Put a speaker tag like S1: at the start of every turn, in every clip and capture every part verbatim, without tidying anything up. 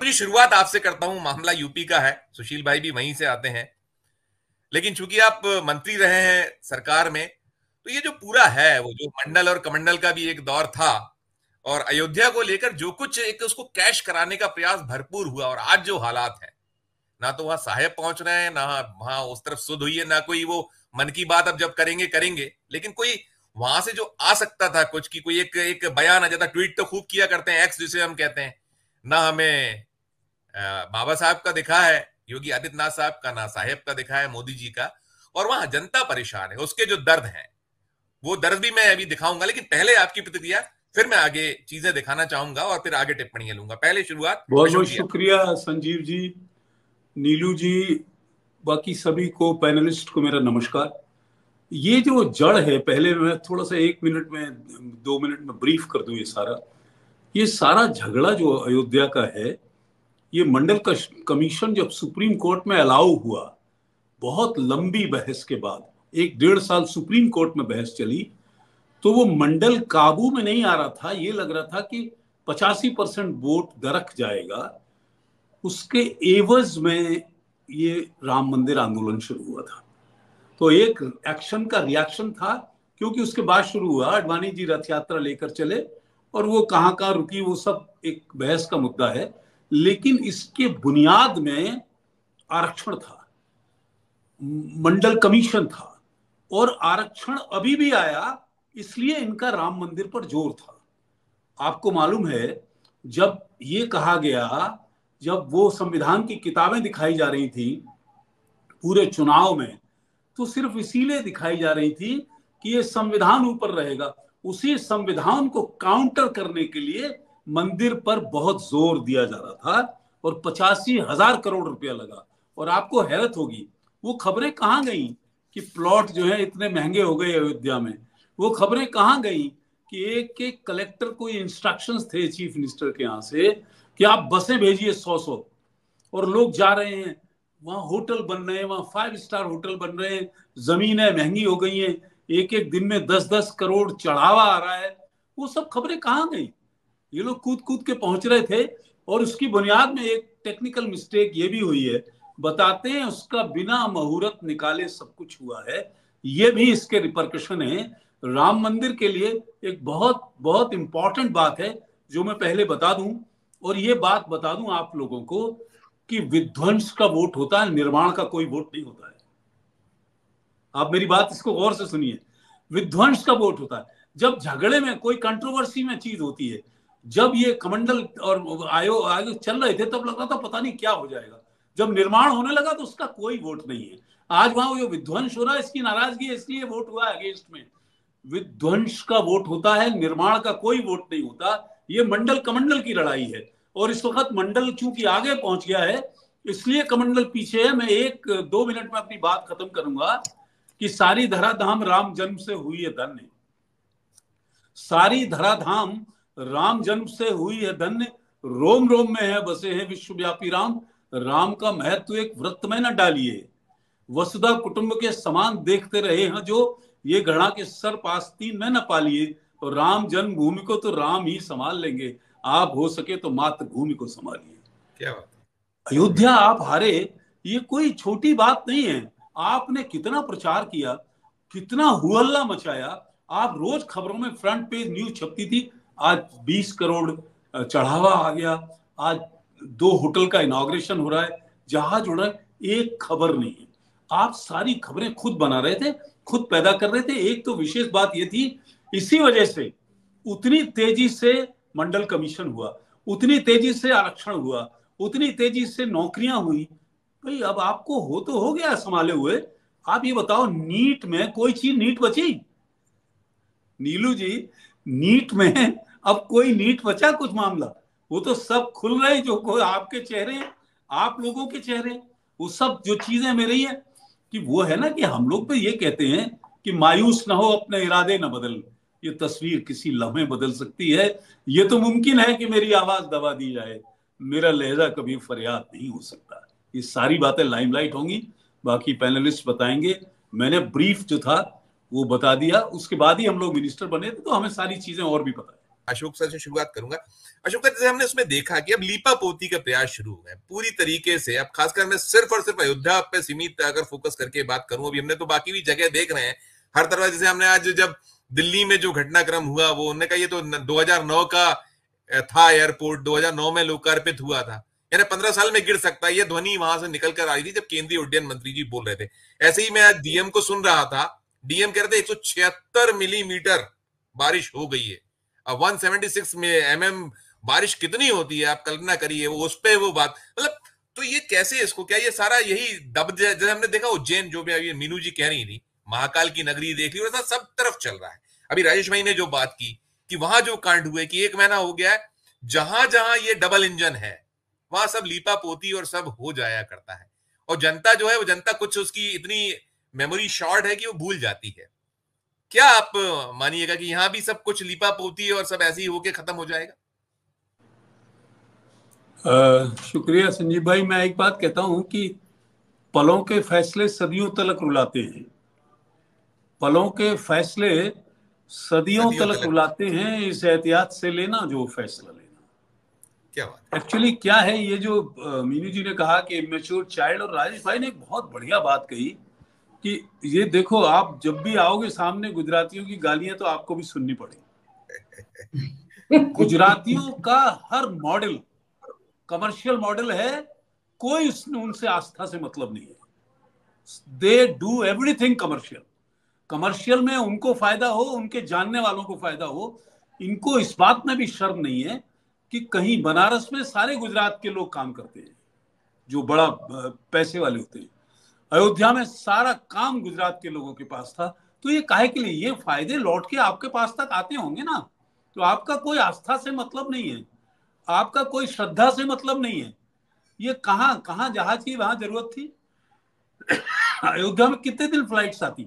S1: पूरी शुरुआत आपसे करता हूं। मामला यूपी का है, सुशील भाई भी वहीं से आते हैं, लेकिन चूंकि आप मंत्री रहे हैं सरकार में, तो ये जो पूरा है, वो जो मंडल और कमंडल का भी एक दौर था, और अयोध्या को लेकर जो कुछ एक उसको कैश कराने का प्रयास भरपूर हुआ, और आज जो हालात है, ना तो वहां साहेब पहुंच रहे हैं, ना वहां उस तरफ सुध हुई है, ना कोई वो मन की बात अब जब करेंगे करेंगे, लेकिन कोई वहां से जो आ सकता था कुछ की कोई एक एक बयान आ जाता। ट्वीट तो खूब किया करते हैं, एक्स जिसे हम कहते हैं, ना हमें अ, बाबा साहब का दिखा है, योगी आदित्यनाथ साहब का, ना साहेब का दिखा है, मोदी जी का। और वहां जनता परेशान है, उसके जो दर्द हैं वो दर्द भी मैं अभी दिखाऊंगा, लेकिन पहले आपकी प्रतिक्रिया, फिर मैं आगे चीजें दिखाना चाहूंगा और फिर आगे टिप्पणियां लूंगा। पहले शुरुआत
S2: बहुत
S1: अशोक
S2: बहुत
S1: जी।
S2: शुक्रिया संजीव जी, नीलू जी, बाकी सभी को, पैनलिस्ट को मेरा नमस्कार। ये जो जड़ है, पहले मैं थोड़ा सा एक मिनट में, दो मिनट में ब्रीफ कर दूं। ये सारा ये सारा झगड़ा जो अयोध्या का है, ये मंडल कमीशन जब सुप्रीम कोर्ट में अलाउ हुआ, बहुत लंबी बहस के बाद, एक डेढ़ साल सुप्रीम कोर्ट में बहस चली, तो वो मंडल काबू में नहीं आ रहा था। ये लग रहा था कि पचासी परसेंट वोट दरक जाएगा। उसके एवज में ये राम मंदिर आंदोलन शुरू हुआ था। तो एक एक्शन का रिएक्शन था, क्योंकि उसके बाद शुरू हुआ, अडवाणी जी रथ यात्रा लेकर चले, और वो कहां कहां रुकी वो सब एक बहस का मुद्दा है। लेकिन इसके बुनियाद में आरक्षण था, मंडल कमीशन था, और आरक्षण अभी भी आया, इसलिए इनका राम मंदिर पर जोर था। आपको मालूम है, जब ये कहा गया, जब वो संविधान की किताबें दिखाई जा रही थी पूरे चुनाव में, तो सिर्फ इसीलिए दिखाई जा रही थी कि ये संविधान ऊपर रहेगा। उसी संविधान को काउंटर करने के लिए मंदिर पर बहुत जोर दिया जा रहा था, और पचासी हजार करोड़ रुपया लगा। और आपको हैरत होगी, वो खबरें कहां गई कि प्लॉट जो है इतने महंगे हो गए अयोध्या में। वो खबरें कहां गई कि एक एक कलेक्टर को इंस्ट्रक्शंस थे चीफ मिनिस्टर के यहां से कि आप बसें भेजिए सौ सौ, और लोग जा रहे हैं, वहां होटल बन रहे हैं, वहां फाइव स्टार होटल बन रहे हैं, जमीनें महंगी हो गई हैं, एक एक दिन में दस दस करोड़ चढ़ावा आ रहा है। वो सब खबरें कहां गई? ये लोग कूद कूद के पहुंच रहे थे। और उसकी बुनियाद में एक टेक्निकल मिस्टेक ये भी हुई है, बताते हैं उसका बिना मुहूर्त निकाले सब कुछ हुआ है। ये भी इसके रिपरकशन है। राम मंदिर के लिए एक बहुत बहुत इंपॉर्टेंट बात है जो मैं पहले बता दूं, और ये बात बता दूं आप लोगों को कि विध्वंस का वोट होता है, निर्माण का कोई वोट नहीं होता है। आप मेरी बात इसको गौर से सुनिए। विध्वंस का वोट होता है जब झगड़े में कोई कंट्रोवर्सी में चीज होती है। जब ये कमंडल और आयोग आयोग चल रहे थे, तब लग रहा था पता नहीं क्या हो जाएगा। जब निर्माण होने लगा तो उसका कोई वोट नहीं है। आज वहां जो विध्वंस हो रहा है, इसकी नाराजगी है, इसलिए वोट हुआ है अगेंस्ट में। विध्वंस का वोट होता है, निर्माण का कोई वोट नहीं होता। ये मंडल कमंडल की लड़ाई है, और इस वक्त मंडल चूंकि आगे पहुंच गया है, इसलिए कमंडल पीछे है। मैं एक दो मिनट में अपनी बात खत्म करूंगा कि सारी धराधाम राम जन्म से हुई है धन्य। सारी धराधाम राम जन्म से हुई है धन्य, रोम रोम में है बसे हैं विश्वव्यापी राम। राम का महत्व एक व्रत में न डालिए, वसुधा कुटुंब के समान देखते रहे हैं जो, ये घड़ा के सर्प आस्तीन में न पालिए। और राम जन्मभूमि को तो राम ही संभाल लेंगे, आप हो सके तो मातृभूमि को संभालिए।
S1: क्या बात?
S2: अयोध्या आप हारे, ये कोई छोटी बात नहीं है। आपने कितना प्रचार किया, कितना हुहल्ला मचाया। आप रोज खबरों में फ्रंट पेज न्यूज छपती थी, आज बीस करोड़ चढ़ावा आ गया, आज दो होटल का इनॉग्रेशन हो रहा है, जहाज उड़ रहा है, एक खबर नहीं है। आप सारी खबरें खुद बना रहे थे, खुद पैदा कर रहे थे। एक तो विशेष बात यह थी, इसी वजह से उतनी तेजी से मंडल कमीशन हुआ, उतनी तेजी से आरक्षण हुआ, उतनी तेजी से नौकरियां हुई। भाई अब आपको हो तो हो गया संभाले हुए। आप ये बताओ, नीट में कोई चीज नीट बची? नीलू जी, नीट में अब कोई नीट बचा कुछ मामला? वो तो सब खुल रहे, जो कोई आपके चेहरे, आप लोगों के चेहरे, वो सब जो चीजें में रही है कि वो है ना, कि हम लोग तो ये कहते हैं कि मायूस ना हो, अपने इरादे ना बदल। ये तस्वीर किसी लम्हे बदल सकती है। ये तो मुमकिन है कि मेरी आवाज दबा दी जाए, मेरा लहजा कभी फरियाद नहीं हो सकता। ये सारी बातें लाइमलाइट होंगी, बाकी पैनलिस्ट बताएंगे। मैंने ब्रीफ जो था वो बता दिया, उसके बाद ही हम लोग मिनिस्टर बने थे, तो हमें सारी चीजें और भी पता है।
S1: अशोक सर से शुरुआत करूंगा। अशोक सर, जैसे हमने उसमें देखा कि अब लीपा पोती का प्रयास शुरू हो गए पूरी तरीके से। अब खासकर मैं सिर्फ और सिर्फ अयोध्या पे सीमित अगर फोकस करके बात करूं, अभी हमने तो बाकी भी जगह देख रहे हैं हर तरह। जैसे हमने आज जब दिल्ली में जो घटनाक्रम हुआ, वो उन्होंने कहा ये तो दो हज़ार नौ का था एयरपोर्ट, दो हज़ार नौ में लोकार्पित हुआ था, यानी पंद्रह साल में गिर सकता है। ये ध्वनि वहां से निकल कर आ रही थी जब केंद्रीय उड्डयन मंत्री जी बोल रहे थे। ऐसे ही मैं आज डीएम को सुन रहा था, डीएम कह रहे थे एक सौ छिहत्तर मिलीमीटर बारिश हो गई है। अब एक सौ छिहत्तर में एमएम बारिश कितनी होती है आप कल्पना करिए, वो उस पे वो बात, मतलब तो ये कैसे, इसको क्या ये सारा यही दब, जैसे हमने देखा उज्जैन जो भी अभी मीनू जी कह रही थी, महाकाल की नगरी देख ली, वैसा सब तरफ चल रहा है। अभी राजेश भाई ने जो बात की कि वहां जो कांड हुए कि एक महीना हो गया है, जहां जहां ये डबल इंजन है वहां सब लीपा पोती और सब हो जाया करता है, और जनता जो है वो जनता कुछ उसकी इतनी मेमोरी शॉर्ट है कि वो भूल जाती है। क्या आप मानिएगा कि यहां भी सब कुछ लीपा पोती और सब ऐसे ही होके खत्म हो जाएगा?
S2: आ, शुक्रिया संजीव भाई। मैं एक बात कहता हूं कि पलों के फैसले सदियों तलक रुलाते हैं। पलों के फैसले सदियों
S1: सदियों
S2: तलक
S1: तलक।
S2: रुलाते हैं, इस एहतियात से लेना जो फैसला लेना।
S1: क्या बात।
S2: एक्चुअली क्या है, ये जो अ, मीनू जी ने कहा कि इमेच्योर चाइल्ड, और राजेश भाई ने एक बहुत बढ़िया बात कही कि ये देखो, आप जब भी आओगे सामने गुजरातियों की गालियां तो आपको भी सुननी पड़ेगी। गुजरातियों का हर मॉडल कमर्शियल मॉडल है, कोई उनसे आस्था से मतलब नहीं है। They do everything commercial. Commercial में उनको फायदा हो, उनके जानने वालों को फायदा हो। इनको इस बात में भी शर्म नहीं है कि कहीं बनारस में सारे गुजरात के लोग काम करते हैं जो बड़ा पैसे वाले होते हैं, अयोध्या में सारा काम गुजरात के लोगों के पास था, तो ये काहे के लिए? ये फायदे लौट के आपके पास तक आते होंगे ना। तो आपका कोई आस्था से मतलब नहीं है, आपका कोई श्रद्धा से मतलब नहीं है। ये कहां कहां जहाज की वहां जरूरत थी? अयोध्या में कितने दिन फ्लाइट्स आती,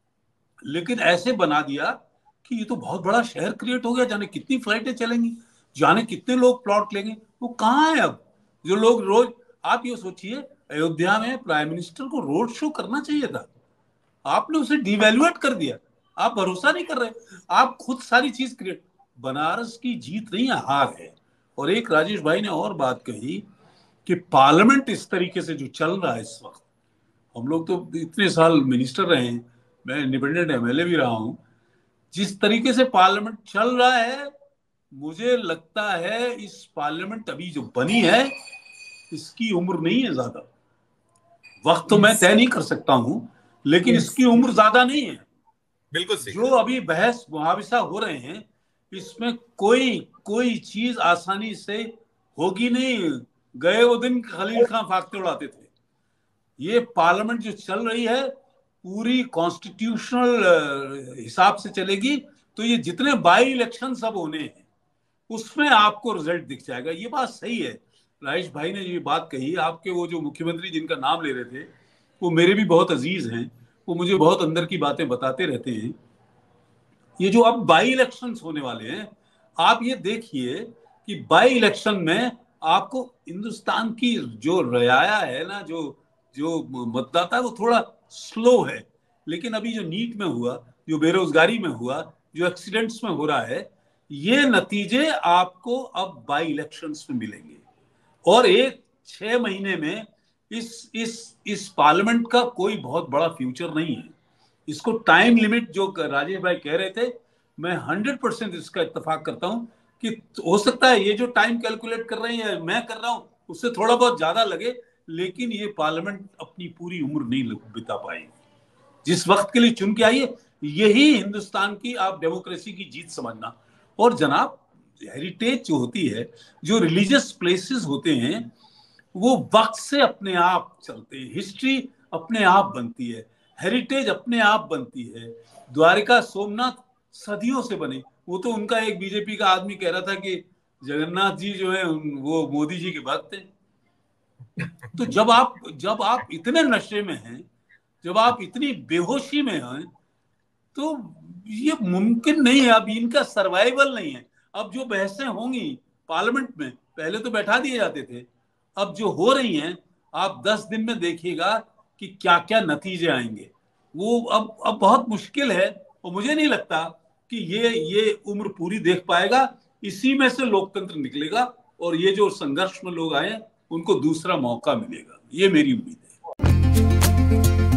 S2: लेकिन ऐसे बना दिया कि ये तो बहुत बड़ा शहर क्रिएट हो गया, जाने कितनी फ्लाइटें चलेंगी, जाने कितने लोग प्लॉट लेंगे। वो कहाँ है अब जो लोग रोज? आप ये सोचिए, अयोध्या में प्राइम मिनिस्टर को रोड शो करना चाहिए था, आपने उसे डिवैल्यूएट कर दिया। आप भरोसा नहीं कर रहे, आप खुद सारी चीज क्रिएट। बनारस की जीत नहीं है, हार है। और एक राजेश भाई ने और बात कही कि पार्लियामेंट इस तरीके से जो चल रहा है इस वक्त, हम लोग तो इतने साल मिनिस्टर रहे हैं, मैं इंडिपेंडेंट एमएलए भी रहा हूं, जिस तरीके से पार्लियामेंट चल रहा है, मुझे लगता है इस पार्लियामेंट अभी जो बनी है इसकी उम्र नहीं है ज्यादा। वक्त तो मैं तय नहीं कर सकता हूं, लेकिन इसकी उम्र ज्यादा नहीं है।
S1: बिल्कुल सही।
S2: जो अभी बहस मुहाविसा हो रहे हैं, इसमें कोई कोई चीज आसानी से होगी नहीं। गए वो दिन खलील खां फाख्ते उड़ाते थे। ये पार्लियामेंट जो चल रही है पूरी कॉन्स्टिट्यूशनल हिसाब से चलेगी, तो ये जितने बाई इलेक्शन सब होने हैं उसमें आपको रिजल्ट दिख जाएगा। ये बात सही है, राजेश भाई ने ये बात कही। आपके वो जो मुख्यमंत्री जिनका नाम ले रहे थे, वो मेरे भी बहुत अजीज हैं, वो मुझे बहुत अंदर की बातें बताते रहते हैं। ये जो अब बाई इलेक्शंस होने वाले हैं, आप ये देखिए कि बाई इलेक्शन में आपको हिंदुस्तान की जो रयाया है ना, जो जो मतदाता है, वो थोड़ा स्लो है। लेकिन अभी जो नीट में हुआ, जो बेरोजगारी में हुआ, जो एक्सीडेंट्स में हो रहा है, ये नतीजे आपको अब बाई इलेक्शंस में मिलेंगे। और एक छह महीने में इस इस इस पार्लियामेंट का कोई बहुत बड़ा फ्यूचर नहीं है। इसको टाइम लिमिट जो राजेश भाई कह रहे थे, मैं हंड्रेड परसेंट इसका इत्तेफाक करता हूं कि हो सकता है ये जो टाइम कैलकुलेट कर रहे हैं, मैं कर रहा हूं, उससे थोड़ा बहुत ज्यादा लगे, लेकिन ये पार्लियामेंट अपनी पूरी उम्र नहीं बिता पाएगी। जिस वक्त के लिए चुन के आई है, यही हिंदुस्तान की आप डेमोक्रेसी की जीत समझना। और जनाब, हेरिटेज जो होती है, जो रिलीजियस प्लेसेस होते हैं, वो वक्त से अपने आप चलते हैं। हिस्ट्री अपने आप बनती है, हेरिटेज अपने आप बनती है। द्वारिका सोमनाथ सदियों से बने। वो तो उनका एक बीजेपी का आदमी कह रहा था कि जगन्नाथ जी जो है वो मोदी जी के भक्त हैं। तो जब आप जब आप इतने नशे में हैं, जब आप इतनी बेहोशी में हैं, तो ये मुमकिन नहीं है। अब इनका सर्वाइवल नहीं है। अब जो बहसें होंगी पार्लियामेंट में, पहले तो बैठा दिए जाते थे, अब जो हो रही हैं, आप दस दिन में देखिएगा कि क्या क्या नतीजे आएंगे। वो अब अब बहुत मुश्किल है, और मुझे नहीं लगता कि ये ये उम्र पूरी देख पाएगा। इसी में से लोकतंत्र निकलेगा और ये जो संघर्ष में लोग आए उनको दूसरा मौका मिलेगा, ये मेरी उम्मीद है।